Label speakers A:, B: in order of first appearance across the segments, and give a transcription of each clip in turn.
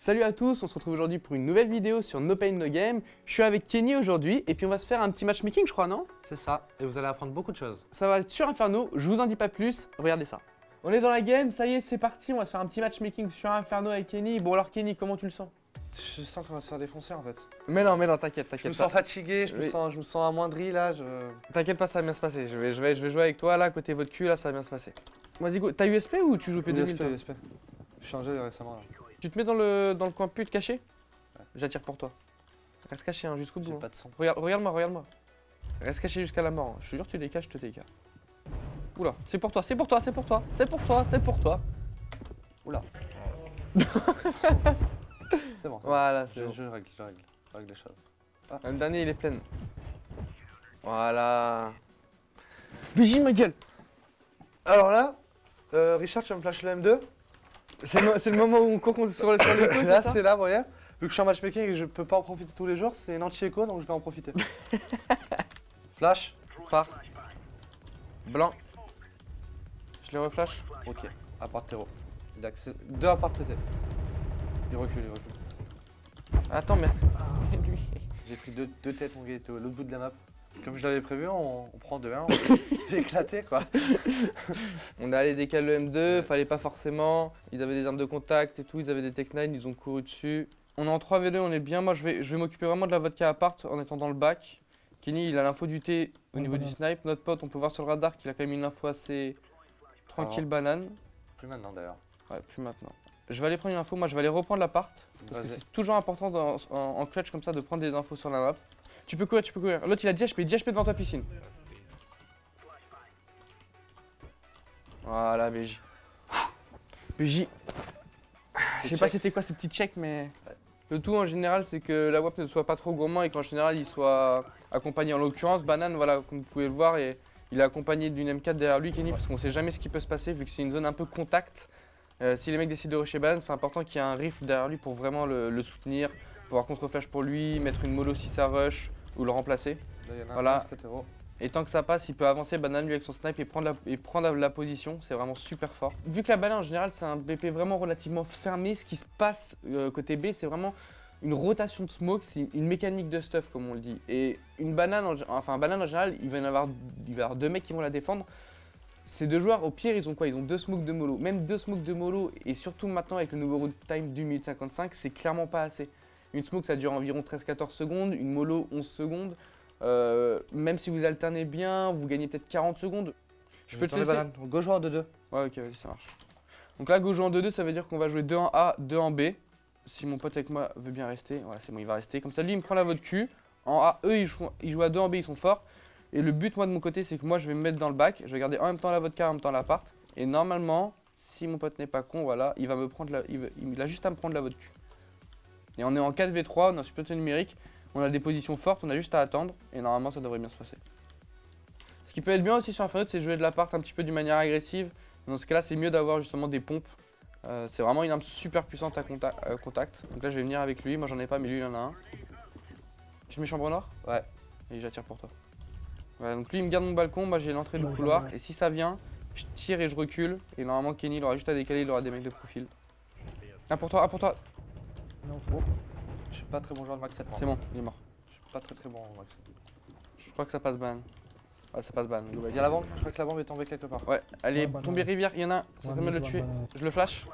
A: Salut à tous, on se retrouve aujourd'hui pour une nouvelle vidéo sur No Pain No Game. Je suis avec Kenny aujourd'hui et puis on va se faire un petit matchmaking je crois, non?
B: C'est ça, et vous allez apprendre beaucoup de choses.
A: Ça va être sur Inferno, je vous en dis pas plus, regardez ça. On est dans la game, ça y est c'est parti, on va se faire un petit matchmaking sur Inferno avec Kenny. Bon alors Kenny, comment tu le sens?
B: Je sens qu'on va se faire défoncer en fait.
A: Mais non, t'inquiète,
B: Je me
A: t'inquiète
B: sens
A: pas.
B: fatigué, je me sens amoindri là.
A: T'inquiète pas, ça va bien se passer. Je vais jouer avec toi là, côté votre cul là, ça va bien se passer. Vas-y go, t'as USP ou tu joues P2000 toi?
B: USP. J'ai changé récemment là.
A: Tu te mets dans le coin pute caché? Ouais. J'attire pour toi. Reste caché hein, jusqu'au bout.
B: J'ai
A: Hein.
B: pas de son.
A: Regarde-moi. Reste caché jusqu'à la mort. Hein. Je te jure, tu décages, je te décale. Oula, c'est pour toi.
B: Oula. C'est bon.
A: Voilà,
B: Je règle les choses.
A: Ah. Le dernier, il est plein. Voilà. BJ, ma gueule.
B: Alors là, Richard, tu vas me flasher le M2.
A: C'est le moment où on court sur le coup,
B: Là, c'est là, vous voyez. Vu que je suis en matchmaking et que je peux pas en profiter tous les jours, c'est une anti-écho donc je vais en profiter. Flash.
A: Phare. Blanc. Je les reflash.
B: Ok, appart terreau. Deux appart CT. Il recule.
A: Attends, mais.
B: J'ai pris deux têtes, mon gars, il était à l'autre bout de la map. Comme je l'avais prévu, on prend 2-1, on se fait éclater quoi.
A: On est allé décaler le M2, fallait pas forcément. Ils avaient des armes de contact et tout, ils avaient des Tech 9, ils ont couru dessus. On est en 3v2, on est bien. Moi, je vais m'occuper vraiment de la vodka appart en étant dans le bac. Kenny, il a l'info du T au niveau du snipe. Notre pote, on peut voir sur le radar qu'il a quand même une info assez tranquille, banane.
B: Plus maintenant d'ailleurs.
A: Ouais, plus maintenant. Je vais aller prendre une info, moi je vais aller reprendre l'appart. Parce que c'est toujours important en clutch comme ça de prendre des infos sur la map. Tu peux courir. L'autre il a 10 HP devant ta piscine. Voilà, BJ. BJ. Je sais pas c'était quoi ce petit check, mais le tout en général c'est que la WAP ne soit pas trop gourmand et qu'en général il soit accompagné. En l'occurrence, Banane, voilà, comme vous pouvez le voir, et il est accompagné d'une M4 derrière lui, Kenny, parce qu'on sait jamais ce qui peut se passer vu que c'est une zone un peu contact. Si les mecs décident de rusher Banane, c'est important qu'il y ait un rifle derrière lui pour vraiment le soutenir, pouvoir contre-flash pour lui, mettre une mollo si ça rush ou le remplacer.
B: Là, y en a
A: voilà.
B: Un
A: et tant que ça passe, il peut avancer Banane lui avec son snipe et prendre la position, c'est vraiment super fort. Vu que la Banane en général c'est un BP vraiment relativement fermé, ce qui se passe côté B c'est vraiment une rotation de smoke, c'est une mécanique de stuff comme on le dit. Et une Banane, Banane en général, il va y avoir deux mecs qui vont la défendre. Ces deux joueurs, au pire, ils ont quoi? Ils ont deux smokes de mollo. Même deux smokes de mollo, et surtout maintenant avec le nouveau route time d'une minute 55, c'est clairement pas assez. Une smoke, ça dure environ 13-14 secondes, une mollo, 11 secondes. Même si vous alternez bien, vous gagnez peut-être 40 secondes. Je peux te laisser.
B: Go jouer en 2-2.
A: Ouais, ok, vas-y, ça marche. Donc là, go jouer en 2-2, ça veut dire qu'on va jouer 2 en A, 2 en B. Si mon pote avec moi veut bien rester, voilà, c'est bon, il va rester. Comme ça, lui, il me prend la votre cul. En A, eux, ils jouent à 2 en B, ils sont forts. Et le but, moi, de mon côté, c'est que moi, je vais me mettre dans le bac. Je vais garder en même temps la vodka, en même temps l'appart. Et normalement, si mon pote n'est pas con, voilà, il va me prendre il a juste à me prendre la vodka. Et on est en 4v3, on a supériorité numérique. On a des positions fortes, on a juste à attendre. Et normalement, ça devrait bien se passer. Ce qui peut être bien aussi sur Inferno, c'est jouer de l'appart un petit peu d'une manière agressive. Dans ce cas-là, c'est mieux d'avoir justement des pompes. C'est vraiment une arme super puissante à contact. Donc là, je vais venir avec lui. Moi, j'en ai pas, mais lui, il en a un. Tu te mets chambre noire?
B: Ouais.
A: Et j'attire pour toi. Voilà, donc lui, il me garde mon balcon. Moi, j'ai l'entrée du couloir. Et si ça vient, je tire et je recule. Et normalement, Kenny, il aura juste à décaler. Il aura des mecs de profil. Un pour toi, un pour toi.
B: Non, trop. Je suis pas très bon joueur de Max 7.
A: C'est bon, il est mort.
B: Je suis pas très bon en Max 7.
A: Je crois que ça passe ban. Ouais, ça passe ban.
B: Il y a la bombe, je crois que la bombe est tombée quelque part.
A: Ouais, elle est tombée rivière, il y en a un, ça serait mieux de le tuer. Je le flash.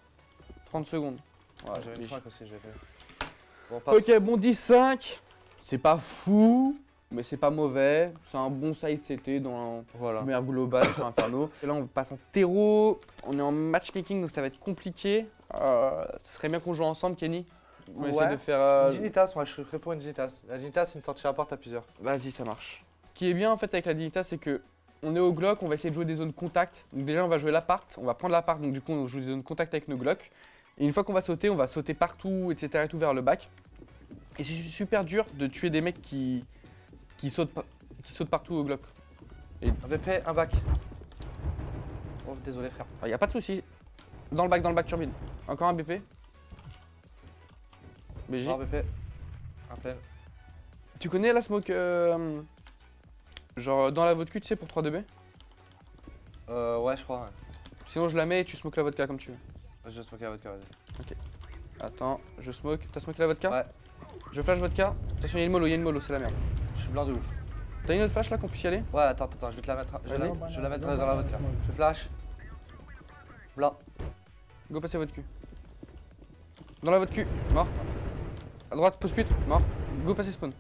A: 30 secondes.
B: Ouais, j'avais une frappe aussi, j'ai fait.
A: Bon, ok, bon 10-5. C'est pas fou, mais c'est pas mauvais. C'est un bon side CT dans le meilleur global sur Inferno. Et là, on passe en terreau. On est en matchmaking, donc ça va être compliqué. Ce serait bien qu'on joue ensemble, Kenny. On essaie de faire.
B: Une Dignitas, moi je serais prêt pour une Dignitas. La Dignitas, c'est une sortie à porte à plusieurs.
A: Vas-y, ça marche. Ce qui est bien en fait avec la Dignitas, c'est que on est au Glock, on va essayer de jouer des zones contact. Donc déjà, on va jouer l'appart, on va prendre l'appart, donc du coup, on joue des zones contact avec nos Glock. Et une fois qu'on va sauter partout, etc. et tout vers le bac. Et c'est super dur de tuer des mecs qui sautent partout au Glock.
B: Un BP, un bac. Oh, désolé frère.
A: Y a pas de souci. Dans le bac turbine. Encore un BP. BJ.
B: Un BP. Un plein.
A: Tu connais la smoke genre dans la vodka, tu sais, pour 3-2B?
B: Ouais, je crois. Ouais.
A: Sinon, je la mets et tu smokes la vodka comme tu veux.
B: Je vais smoker la vodka, vas-y.
A: Ok. Attends, je smoke. T'as smoké la vodka?
B: Ouais.
A: Je flash vodka. Attention, il y a une mollo, c'est la merde.
B: Je suis blanc de ouf.
A: T'as une autre flash là qu'on puisse y aller?
B: Ouais, attends, je vais te la mettre. Je vais la mettre dans la vodka. Je flash. Blanc.
A: Go passer votre cul. Dans la votre cul, mort. À droite, pose pute, mort. Go passer spawn.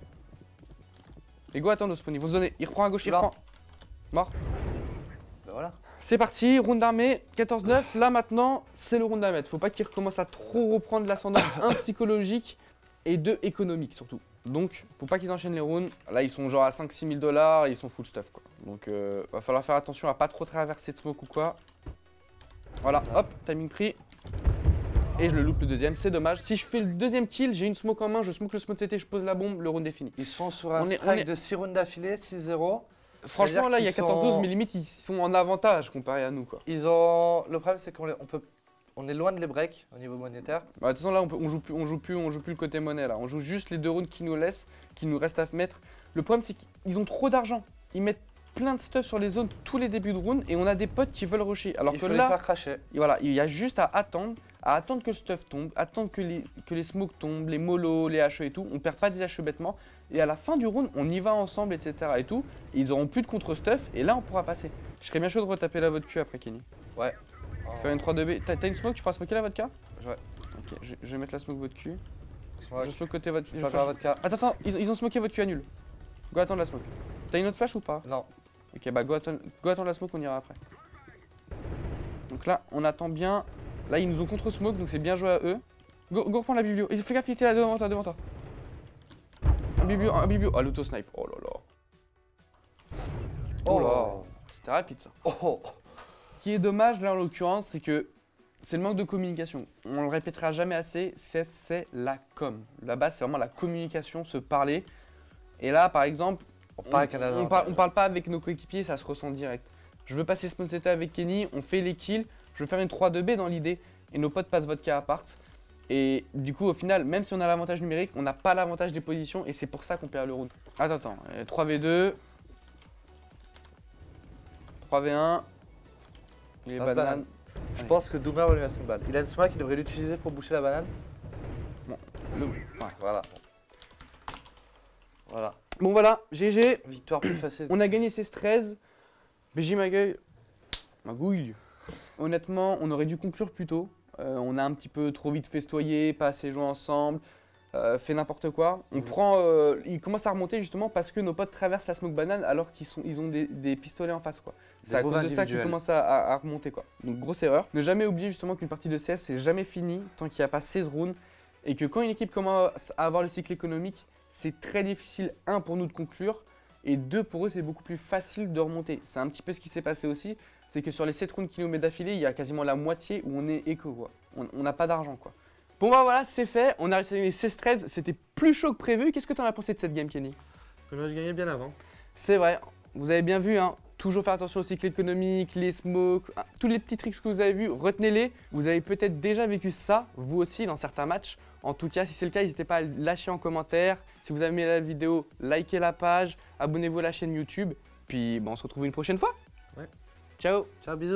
A: Et go attendre au spawn, ils vont se donner. Il reprend à gauche, il reprend. Mort.
B: Ben voilà.
A: C'est parti, round d'armée, 14-9. Là maintenant, c'est le round à mettre. Faut pas qu'il recommence à trop reprendre l'ascendant, un psychologique et deux économique surtout. Donc, faut pas qu'ils enchaînent les rounds. Là, ils sont genre à 5-6 000 $, ils sont full stuff quoi. Donc, va falloir faire attention à pas trop traverser de smoke ou quoi. Voilà, hop, timing pris. Et je le loupe le deuxième, c'est dommage. Si je fais le deuxième kill, j'ai une smoke en main, je smoke le spawn CT, je pose la bombe, le round est fini.
B: Ils sont sur un strike de 6 rounds d'affilée, 6-0.
A: Franchement, là, il y a 14-12, mais limite, ils sont en avantage comparé à nous quoi.
B: Ils ont. Le problème, c'est on est loin de les break au niveau monétaire.
A: Bah, de toute façon, là, on joue plus le côté monnaie là. On joue juste les deux rounds qui nous laissent, qui nous restent à mettre. Le problème, c'est qu'ils ont trop d'argent. Ils mettent plein de stuff sur les zones tous les débuts de round et on a des potes qui veulent rusher. Alors
B: il
A: que
B: faut
A: là,
B: les faire cracher.
A: Voilà, il y a juste à attendre que le stuff tombe, attendre que les smokes tombent, les mollos, les HE et tout. On perd pas des HE bêtement. Et à la fin du round, on y va ensemble, etc. et tout. Et ils auront plus de contre-stuff et là, on pourra passer. Je serais bien chaud de retaper la vodka après Kenny.
B: Ouais.
A: Faire une 3-2B. T'as une smoke, tu pourras smoker la vodka?
B: Ouais.
A: Ok, je vais mettre la smoke votre cul.
B: Smoke.
A: Je smoke côté votre cul.
B: Flash la vodka.
A: Attends, ils ont smoké votre cul à nul. Go attendre la smoke. T'as une autre flash ou pas?
B: Non.
A: Ok, bah go attendre la smoke, on ira après. Donc là, on attend bien. Là, ils nous ont contre-smoke, donc c'est bien joué à eux. Go reprendre la biblio. Et fais gaffe, il était là devant toi. Un biblio. Ah, l'auto-snipe. Oh là là. Oh là. C'était rapide ça.
B: Oh.
A: Ce qui est dommage là en l'occurrence, c'est que c'est le manque de communication. On le répétera jamais assez, c'est la com. Là-bas, c'est vraiment la communication, se parler. Et là, par exemple, on parle pas avec nos coéquipiers, ça se ressent direct. Je veux passer spawn CT avec Kenny, on fait les kills, je veux faire une 3-2B dans l'idée, et nos potes passent vodka à part. Et du coup, au final, même si on a l'avantage numérique, on n'a pas l'avantage des positions, et c'est pour ça qu'on perd le round. Attends, 3v2. 3v1. Il est banane.
B: Je pense que Doomer va lui mettre une balle. Il a une smoke, il devrait l'utiliser pour boucher la banane.
A: Bon,
B: Voilà. Voilà.
A: Bon voilà, GG.
B: Victoire plus facile.
A: On a gagné 16-13. BJ magouille. Honnêtement, on aurait dû conclure plus tôt. On a un petit peu trop vite festoyé, pas assez joué ensemble, fait n'importe quoi. Il commence à remonter justement parce que nos potes traversent la smoke banane alors qu'ils ont des pistolets en face quoi. C'est à cause de ça qu'ils commencent à remonter quoi. Donc grosse erreur. Ne jamais oublier justement qu'une partie de CS c'est jamais fini tant qu'il n'y a pas 16 rounds et que quand une équipe commence à avoir le cycle économique, c'est très difficile, un, pour nous de conclure, et deux, pour eux, c'est beaucoup plus facile de remonter. C'est un petit peu ce qui s'est passé aussi, c'est que sur les 7 rounds qui nous met d'affilée, il y a quasiment la moitié où on est éco, quoi. On n'a pas d'argent, quoi. Bon, bah voilà, c'est fait, on a réussi à gagner 16-13, c'était plus chaud que prévu. Qu'est-ce que tu en as pensé de cette game, Kenny?
B: On aurait gagné bien avant.
A: C'est vrai, vous avez bien vu, hein. Toujours faire attention au cycle économique, les smokes, tous les petits tricks que vous avez vus, retenez-les. Vous avez peut-être déjà vécu ça, vous aussi, dans certains matchs. En tout cas, si c'est le cas, n'hésitez pas à lâcher en commentaire. Si vous avez aimé la vidéo, likez la page, abonnez-vous à la chaîne YouTube. Puis bon, on se retrouve une prochaine fois.
B: Ouais.
A: Ciao.
B: Ciao, bisous.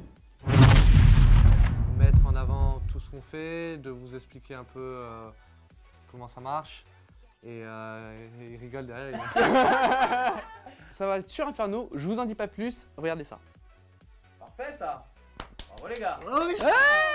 B: Mettre en avant tout ce qu'on fait, de vous expliquer un peu comment ça marche. Et il rigole derrière.
A: Ça va être sur Inferno, je vous en dis pas plus, regardez ça.
C: Parfait ça. Bravo les gars.
B: Oh, oui.
A: Ah